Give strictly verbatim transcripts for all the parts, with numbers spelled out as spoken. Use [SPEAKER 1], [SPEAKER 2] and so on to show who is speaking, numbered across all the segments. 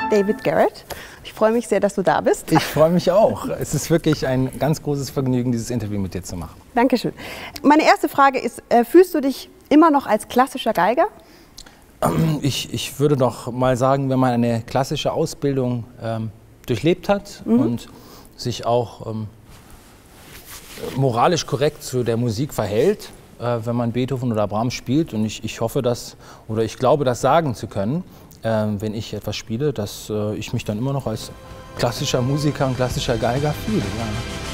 [SPEAKER 1] David Garrett. Ich freue mich sehr, dass du da bist.
[SPEAKER 2] Ich freue mich auch. Es ist wirklich ein ganz großes Vergnügen, dieses Interview mit dir zu machen.
[SPEAKER 1] Dankeschön. Meine erste Frage ist, äh, fühlst du dich immer noch als klassischer Geiger?
[SPEAKER 2] Ich, ich würde doch mal sagen, wenn man eine klassische Ausbildung ähm, durchlebt hat mhm. und sich auch ähm, moralisch korrekt zu der Musik verhält, äh, wenn man Beethoven oder Brahms spielt, und ich, ich hoffe, dass, oder ich glaube, das sagen zu können, äh, wenn ich etwas spiele, dass äh, ich mich dann immer noch als klassischer Musiker und klassischer Geiger fühle. Ja.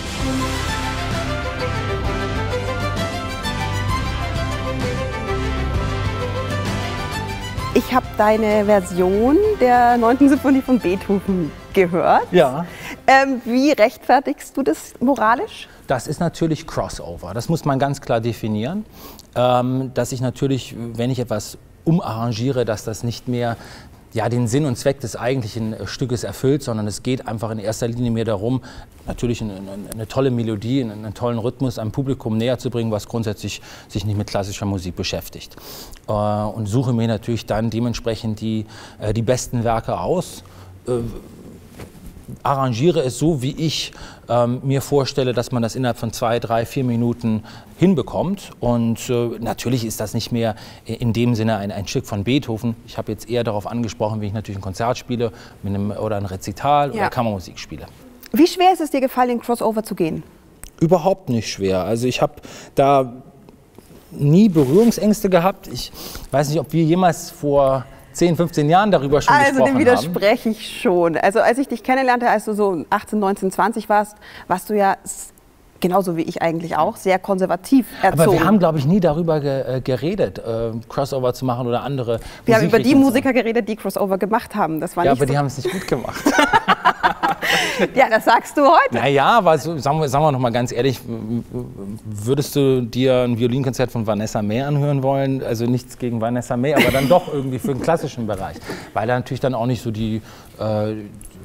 [SPEAKER 1] Ich habe deine Version der neunten Symphonie von Beethoven gehört.
[SPEAKER 2] Ja.
[SPEAKER 1] Ähm, wie rechtfertigst du das moralisch?
[SPEAKER 2] Das ist natürlich Crossover. Das muss man ganz klar definieren. Ähm, dass ich natürlich, wenn ich etwas umarrangiere, dass das nicht mehr ja, den Sinn und Zweck des eigentlichen Stückes erfüllt, sondern es geht einfach in erster Linie mir darum, natürlich eine, eine tolle Melodie, einen tollen Rhythmus einem Publikum näher zu bringen, was grundsätzlich sich nicht mit klassischer Musik beschäftigt. Äh, und suche mir natürlich dann dementsprechend die, äh, die besten Werke aus. Äh, arrangiere es so, wie ich ähm, mir vorstelle, dass man das innerhalb von zwei, drei, vier Minuten hinbekommt. Und äh, natürlich ist das nicht mehr in dem Sinne ein, ein Stück von Beethoven. Ich habe jetzt eher darauf angesprochen, wie ich natürlich ein Konzert spiele mit einem, oder ein Rezital ja. oder Kammermusik spiele.
[SPEAKER 1] Wie schwer ist es dir gefallen, in Crossover zu gehen?
[SPEAKER 2] Überhaupt nicht schwer. Also ich habe da nie Berührungsängste gehabt. Ich weiß nicht, ob wir jemals vor zehn, fünfzehn Jahren darüber schon
[SPEAKER 1] also
[SPEAKER 2] gesprochen haben.
[SPEAKER 1] Also dem widerspreche ich schon. Also als ich dich kennenlernte, als du so achtzehn, neunzehn, zwanzig warst, warst du ja, genauso wie ich eigentlich auch, sehr konservativ erzogen.
[SPEAKER 2] Aber wir haben, glaube ich, nie darüber ge geredet, äh, Crossover zu machen oder andere
[SPEAKER 1] Wir haben über die Musiker geredet, die Crossover gemacht haben. Das war
[SPEAKER 2] ja,
[SPEAKER 1] nicht
[SPEAKER 2] aber
[SPEAKER 1] so.
[SPEAKER 2] Die haben es nicht gut gemacht.
[SPEAKER 1] Ja, das sagst du heute.
[SPEAKER 2] Naja, aber so, sagen wir, sagen wir noch mal ganz ehrlich, würdest du dir ein Violinkonzert von Vanessa May anhören wollen? Also nichts gegen Vanessa May, aber dann doch irgendwie für den klassischen Bereich. Weil da natürlich dann auch nicht so die, äh,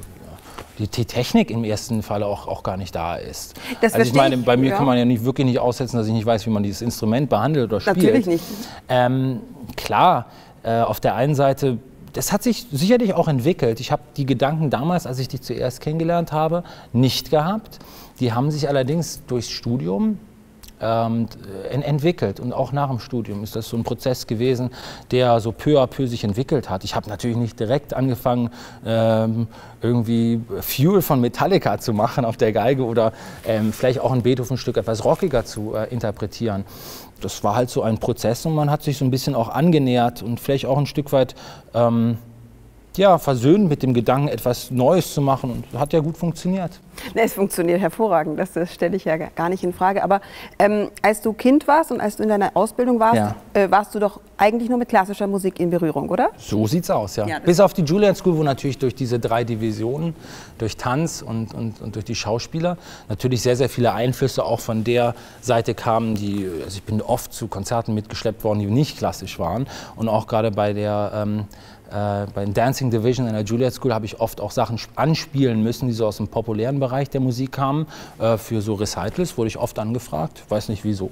[SPEAKER 2] die, die Technik im ersten Fall auch, auch gar nicht da ist.
[SPEAKER 1] Das
[SPEAKER 2] also ich meine, bei mir
[SPEAKER 1] ja.
[SPEAKER 2] kann man ja nicht, wirklich nicht aussetzen, dass ich nicht weiß, wie man dieses Instrument behandelt oder spielt.
[SPEAKER 1] Natürlich nicht.
[SPEAKER 2] Ähm, klar, äh, auf der einen Seite, das hat sich sicherlich auch entwickelt. Ich habe die Gedanken damals, als ich dich zuerst kennengelernt habe, nicht gehabt. Die haben sich allerdings durchs Studium ähm, entwickelt. Und auch nach dem Studium ist das so ein Prozess gewesen, der so peu à peu sich entwickelt hat. Ich habe natürlich nicht direkt angefangen, ähm, irgendwie Fuel von Metallica zu machen auf der Geige oder ähm, vielleicht auch ein Beethoven-Stück etwas rockiger zu äh, interpretieren. Das war halt so ein Prozess und man hat sich so ein bisschen auch angenähert und vielleicht auch ein Stück weit ähm, ja, versöhnt mit dem Gedanken, etwas Neues zu machen, und hat ja gut funktioniert.
[SPEAKER 1] Na, es funktioniert hervorragend, das, das stelle ich ja gar nicht in Frage. Aber ähm, als du Kind warst und als du in deiner Ausbildung warst,
[SPEAKER 2] ja.
[SPEAKER 1] äh, warst du doch eigentlich nur mit klassischer Musik in Berührung, oder?
[SPEAKER 2] So sieht's aus, ja.
[SPEAKER 1] ja
[SPEAKER 2] Bis auf die Juilliard School, wo natürlich durch diese drei Divisionen, durch Tanz und, und, und durch die Schauspieler, natürlich sehr, sehr viele Einflüsse auch von der Seite kamen, die, also ich bin oft zu Konzerten mitgeschleppt worden, die nicht klassisch waren. Und auch gerade bei der ähm, Äh, bei den Dancing Division in der Juilliard School habe ich oft auch Sachen anspielen müssen, die so aus dem populären Bereich der Musik kamen. Äh, für so Recitals wurde ich oft angefragt, weiß nicht wieso.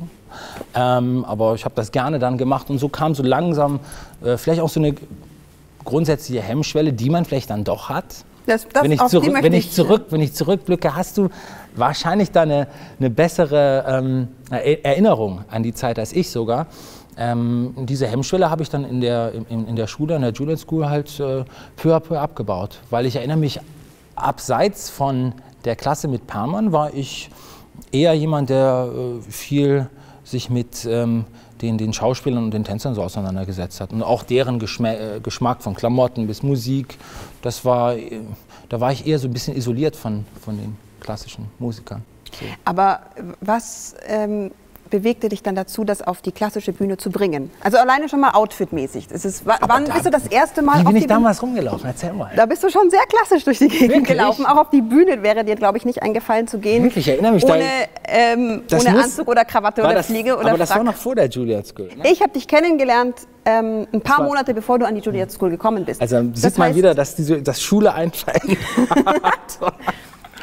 [SPEAKER 2] Ähm, aber ich habe das gerne dann gemacht, und so kam so langsam äh, vielleicht auch so eine grundsätzliche Hemmschwelle, die man vielleicht dann doch hat.
[SPEAKER 1] Das, das
[SPEAKER 2] wenn, ich zurück, wenn, ich zurück, wenn ich zurückblicke, hast du wahrscheinlich da eine, eine bessere ähm, Erinnerung an die Zeit als ich sogar. Ähm, diese Hemmschwelle habe ich dann in der, in, in der Schule, in der Juilliard School halt äh, peu à peu abgebaut. Weil ich erinnere mich, abseits von der Klasse mit Perlmann war ich eher jemand, der äh, viel sich mit ähm, den, den Schauspielern und den Tänzern so auseinandergesetzt hat. Und auch deren Geschma äh, Geschmack von Klamotten bis Musik, das war, äh, da war ich eher so ein bisschen isoliert von, von den klassischen Musikern. So.
[SPEAKER 1] Aber was ähm bewegte dich dann dazu, das auf die klassische Bühne zu bringen? Also alleine schon mal outfitmäßig. Es ist, wann
[SPEAKER 2] da,
[SPEAKER 1] bist du das erste Mal
[SPEAKER 2] wie
[SPEAKER 1] auf
[SPEAKER 2] bin
[SPEAKER 1] die
[SPEAKER 2] ich damals rumgelaufen? Erzähl mal.
[SPEAKER 1] Da bist du schon sehr klassisch durch die Gegend
[SPEAKER 2] Wirklich?
[SPEAKER 1] gelaufen. Auch auf die Bühne wäre dir, glaube ich, nicht eingefallen zu gehen.
[SPEAKER 2] Wirklich, ich erinnere mich
[SPEAKER 1] ohne,
[SPEAKER 2] da,
[SPEAKER 1] ähm, ohne
[SPEAKER 2] muss,
[SPEAKER 1] Anzug oder Krawatte oder
[SPEAKER 2] das,
[SPEAKER 1] Fliege oder
[SPEAKER 2] Aber das
[SPEAKER 1] Frack.
[SPEAKER 2] war noch vor der Juilliard School. Ne?
[SPEAKER 1] Ich habe dich kennengelernt ähm, ein paar Monate bevor du an die Juilliard School gekommen bist.
[SPEAKER 2] Also
[SPEAKER 1] das
[SPEAKER 2] sieht man
[SPEAKER 1] heißt,
[SPEAKER 2] wieder, dass, diese, dass Schule einfallen hat.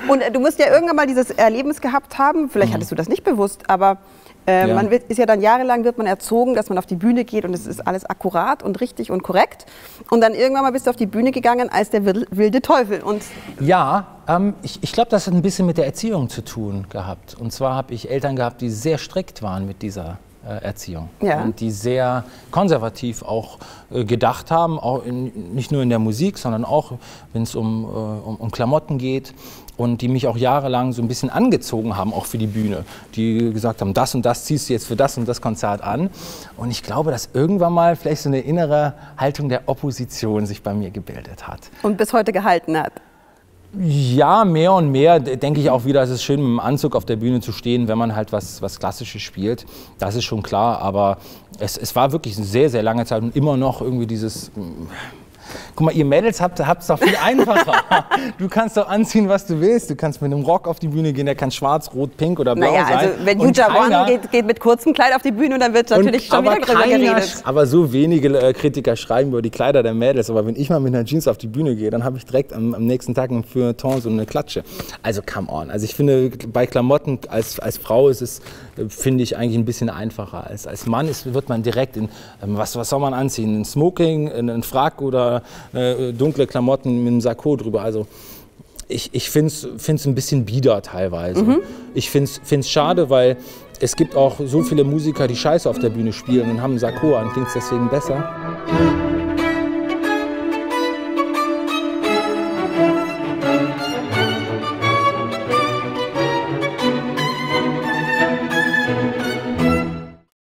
[SPEAKER 1] Und äh, du musst ja irgendwann mal dieses Erlebnis gehabt haben, vielleicht mhm. hattest du das nicht bewusst, aber äh, ja. man wird, ist ja dann jahrelang wird man erzogen, dass man auf die Bühne geht und es ist alles akkurat und richtig und korrekt. Und dann irgendwann mal bist du auf die Bühne gegangen als der wilde Teufel. Und
[SPEAKER 2] ja, ähm, ich, ich glaube, das hat ein bisschen mit der Erziehung zu tun gehabt. Und zwar habe ich Eltern gehabt, die sehr strikt waren mit dieser Erziehung
[SPEAKER 1] ja.
[SPEAKER 2] und die sehr konservativ auch äh, gedacht haben, auch in, nicht nur in der Musik, sondern auch, wenn es um, äh, um, um Klamotten geht und die mich auch jahrelang so ein bisschen angezogen haben, auch für die Bühne, die gesagt haben, das und das ziehst du jetzt für das und das Konzert an und ich glaube, dass irgendwann mal vielleicht so eine innere Haltung der Opposition sich bei mir gebildet hat.
[SPEAKER 1] Und bis heute gehalten hat.
[SPEAKER 2] Ja, mehr und mehr denke ich auch wieder, es ist schön, mit dem Anzug auf der Bühne zu stehen, wenn man halt was, was Klassisches spielt. Das ist schon klar, aber es, es war wirklich eine sehr, sehr lange Zeit und immer noch irgendwie dieses... Guck mal, ihr Mädels habt es doch viel einfacher. Du kannst doch anziehen, was du willst. Du kannst mit einem Rock auf die Bühne gehen, der kann schwarz, rot, pink oder blau
[SPEAKER 1] naja,
[SPEAKER 2] sein.
[SPEAKER 1] Also wenn Yuja One geht, geht mit kurzem Kleid auf die Bühne und dann wird natürlich schon wieder drüber geredet.
[SPEAKER 2] Aber so wenige äh, Kritiker schreiben über die Kleider der Mädels. Aber wenn ich mal mit einer Jeans auf die Bühne gehe, dann habe ich direkt am, am nächsten Tag im Feuilleton so eine Klatsche. Also come on. Also ich finde, bei Klamotten als, als Frau ist es, finde ich, eigentlich ein bisschen einfacher. Als, als Mann ist, wird man direkt in, ähm, was, was soll man anziehen? Ein Smoking, ein Frack oder äh, dunkle Klamotten mit einem Sakko drüber. Also ich, ich finde es ein bisschen bieder teilweise. Mhm. Ich finde es schade, weil es gibt auch so viele Musiker, die Scheiße auf der Bühne spielen und haben einen Sakko an. Klingt es deswegen besser?